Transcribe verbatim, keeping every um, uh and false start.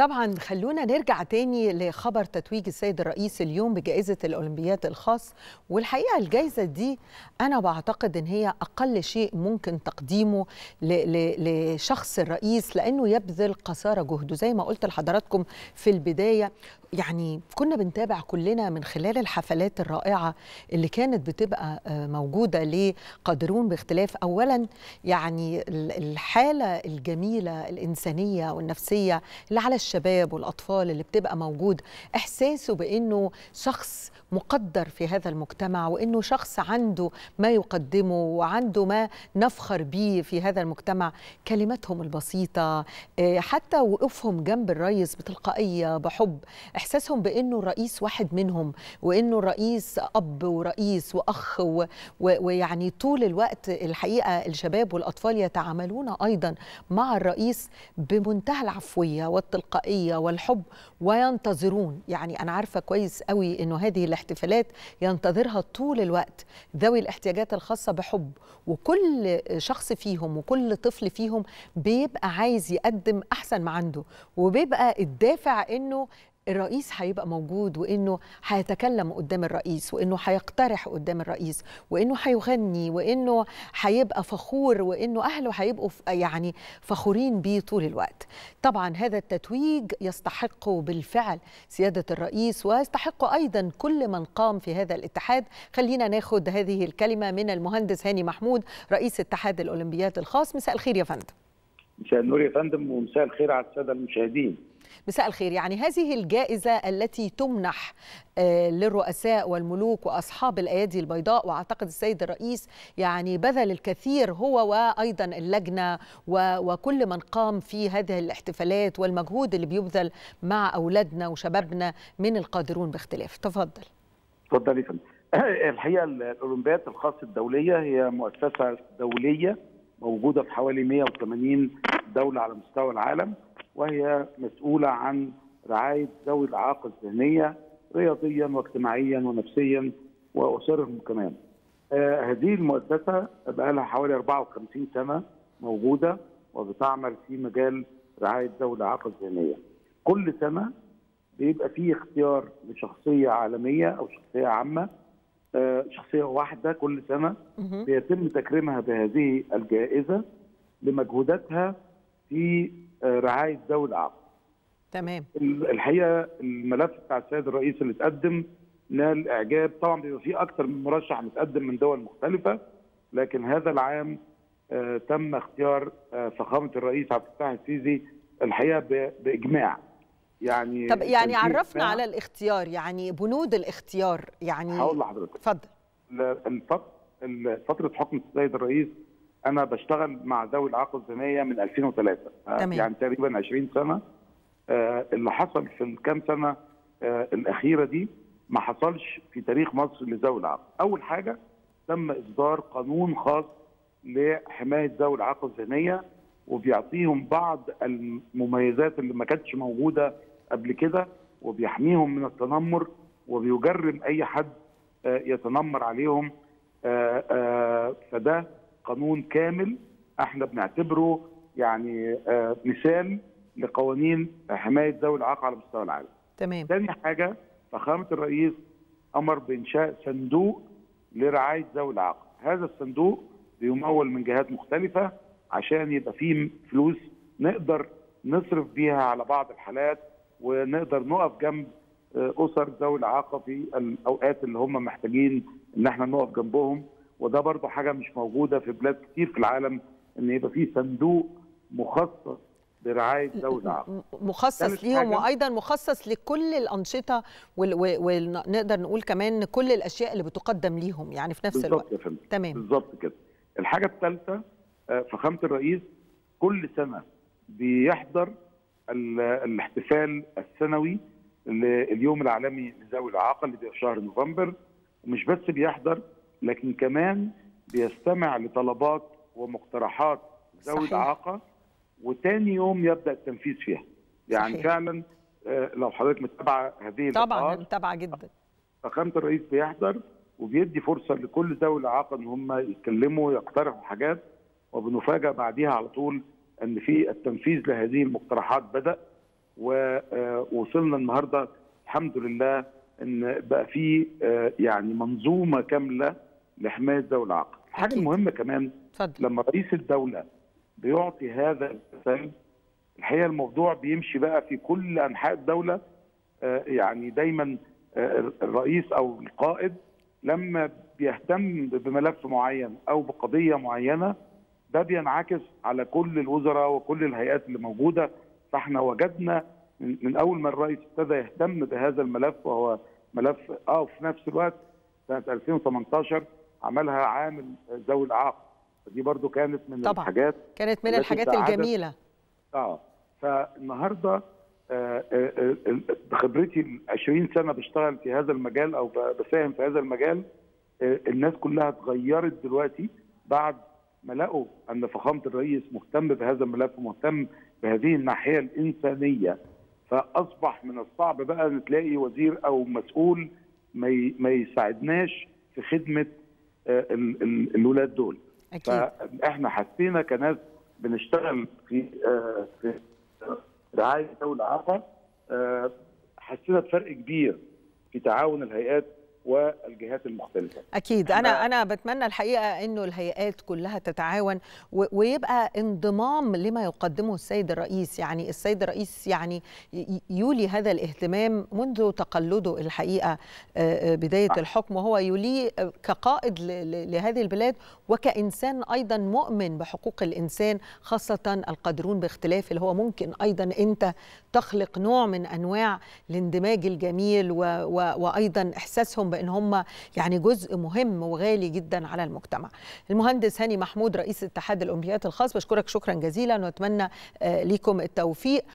طبعا خلونا نرجع تاني لخبر تتويج السيد الرئيس اليوم بجائزة الأولمبياد الخاص. والحقيقة الجائزة دي أنا بعتقد إن هي أقل شيء ممكن تقديمه لشخص الرئيس، لأنه يبذل قصارى جهده زي ما قلت لحضراتكم في البداية. يعني كنا بنتابع كلنا من خلال الحفلات الرائعة اللي كانت بتبقى موجودة لقادرون باختلاف. أولا يعني الحالة الجميلة الإنسانية والنفسية اللي على الشباب والأطفال اللي بتبقى موجود، إحساسه بأنه شخص مقدر في هذا المجتمع، وأنه شخص عنده ما يقدمه وعنده ما نفخر به في هذا المجتمع. كلماتهم البسيطة، حتى وقوفهم جنب الرئيس بتلقائية بحب، إحساسهم بأنه الرئيس واحد منهم، وأنه الرئيس أب ورئيس وأخ، ويعني طول الوقت الحقيقة الشباب والأطفال يتعاملون أيضا مع الرئيس بمنتهى العفوية والتلقائية والحب، وينتظرون. يعني أنا عارفة كويس قوي أنه هذه الاحتفالات ينتظرها طول الوقت ذوي الاحتياجات الخاصة بحب، وكل شخص فيهم وكل طفل فيهم بيبقى عايز يقدم أحسن ما عنده، وبيبقى الدافع أنه الرئيس هيبقى موجود، وإنه هيتكلم قدام الرئيس، وإنه هيقترح قدام الرئيس، وإنه هيغني، وإنه هيبقى فخور، وإنه أهله هيبقوا يعني فخورين بيه طول الوقت. طبعا هذا التتويج يستحق بالفعل سيادة الرئيس، ويستحق أيضا كل من قام في هذا الاتحاد. خلينا ناخد هذه الكلمة من المهندس هاني محمود رئيس اتحاد الأولمبياد الخاص. مساء الخير يا فندم. مساء النور يا فندم، ومساء الخير على السادة المشاهدين. مساء الخير. يعني هذه الجائزة التي تمنح للرؤساء والملوك وأصحاب الأيادي البيضاء، وأعتقد السيد الرئيس يعني بذل الكثير هو وأيضا اللجنة وكل من قام في هذه الاحتفالات، والمجهود اللي بيبذل مع أولادنا وشبابنا من القادرون باختلاف. تفضل. تفضل يا فندم. الحقيقة الأولمبياد الخاصة الدولية هي مؤسسة دولية موجودة في حوالي مئة وثمانين دولة على مستوى العالم، وهي مسؤولة عن رعاية ذوي الإعاقة الذهنية رياضيا واجتماعيا ونفسيا وأسرهم كمان. آه هذه المؤسسة بقى لها حوالي أربعة وخمسين سنة موجودة، وبتعمل في مجال رعاية ذوي الإعاقة الذهنية. كل سنة بيبقى فيه اختيار لشخصية عالمية أو شخصية عامة، آه شخصية واحدة كل سنة بيتم تكريمها بهذه الجائزة لمجهوداتها في رعاية ذوي الإعاقة. تمام. الحقيقة الملف بتاع السيد الرئيس اللي اتقدم نال إعجاب. طبعا بيبقى فيه أكثر من مرشح متقدم من دول مختلفة، لكن هذا العام آه تم اختيار آه فخامة الرئيس عبد الفتاح السيسي الحقيقة بإجماع. يعني طب يعني عرفنا على الاختيار، يعني بنود الاختيار. يعني هقول لحضرتك. اتفضل. فترة حكم السيد الرئيس أنا بشتغل مع ذوي الإعاقة الذهنية من ألفين وثلاثة، تمام. يعني تقريبا عشرين سنة. آه اللي حصل في الكام سنة آه الأخيرة دي ما حصلش في تاريخ مصر لذوي الإعاقة. أول حاجة تم إصدار قانون خاص لحماية ذوي الإعاقة الذهنية، وبيعطيهم بعض المميزات اللي ما كانتش موجودة قبل كده، وبيحميهم من التنمر، وبيجرم أي حد آه يتنمر عليهم. آه آه فده قانون كامل احنا بنعتبره يعني آه مثال لقوانين حمايه ذوي الاعاقه على مستوى العالم. تمام. ثاني حاجه فخامه الرئيس امر بانشاء صندوق لرعايه ذوي الاعاقه. هذا الصندوق بيمول من جهات مختلفه عشان يبقى فيه فلوس نقدر نصرف بيها على بعض الحالات، ونقدر نقف جنب آه اسر ذوي الاعاقه في الاوقات اللي هم محتاجين ان احنا نقف جنبهم. وده برضه حاجه مش موجوده في بلاد كتير في العالم، ان يبقى فيه صندوق مخصص لرعايه ذوي الاعاقه. مخصص ليهم، وايضا مخصص لكل الانشطه ونقدر نقول كمان كل الاشياء اللي بتقدم ليهم يعني في نفس الوقت. بالظبط يا فندم. تمام. بالظبط كده. الحاجه الثالثه فخامه الرئيس كل سنه بيحضر الاحتفال السنوي لليوم العالمي لذوي الاعاقه اللي بيبقى في شهر نوفمبر، ومش بس بيحضر لكن كمان بيستمع لطلبات ومقترحات ذوي الاعاقه، وتاني يوم يبدا التنفيذ فيها. يعني صحيح. فعلا لو حضرتك متابعه هذه طبعا متابعه جدا. فخامه الرئيس بيحضر وبيدي فرصه لكل ذوي الاعاقه ان هم يتكلموا ويقترحوا حاجات، وبنفاجئ بعديها على طول ان في التنفيذ لهذه المقترحات بدا، ووصلنا النهارده الحمد لله ان بقى في يعني منظومه كامله لحمايه ذوي الإعاقة. الحاجه المهمه كمان فضل. لما رئيس الدوله بيعطي هذا المثال، الحقيقه الموضوع بيمشي بقى في كل انحاء الدوله. يعني دايما الرئيس او القائد لما بيهتم بملف معين او بقضيه معينه ده بينعكس على كل الوزراء وكل الهيئات اللي موجوده. فاحنا وجدنا من اول ما الرئيس ابتدى يهتم بهذا الملف، وهو ملف اه في نفس الوقت سنه ألفين وثمانية عشر عملها عامل ذوي الإعاقة، دي برضو كانت من طبعا الحاجات كانت من الحاجات الجميله. اه فالنهارده بخبرتي ال عشرين سنه بشتغل في هذا المجال او بساهم في هذا المجال، الناس كلها اتغيرت دلوقتي بعد ما لقوا ان فخامه الرئيس مهتم بهذا الملف ومهتم بهذه الناحيه الانسانيه. فاصبح من الصعب بقى ان تلاقي وزير او مسؤول ما ما يساعدناش في خدمه الولاد دول. أكيد. فاحنا حسينا كناس بنشتغل في في رعايه ذوي الإعاقة، حسينا بفرق كبير في تعاون الهيئات والجهات المختلفه. اكيد انا انا بتمنى الحقيقه انه الهيئات كلها تتعاون ويبقى انضمام لما يقدمه السيد الرئيس. يعني السيد الرئيس يعني يولي هذا الاهتمام منذ تقلده الحقيقه بدايه الحكم، وهو يوليه كقائد لهذه البلاد وكانسان ايضا مؤمن بحقوق الانسان، خاصه القادرون باختلاف، اللي هو ممكن ايضا انت تخلق نوع من انواع الاندماج الجميل و و وايضا احساسهم بان هم يعني جزء مهم وغالي جدا على المجتمع. المهندس هاني محمود رئيس اتحاد الاولمبيات الخاص، بشكرك شكرا جزيلا واتمنى ليكم التوفيق.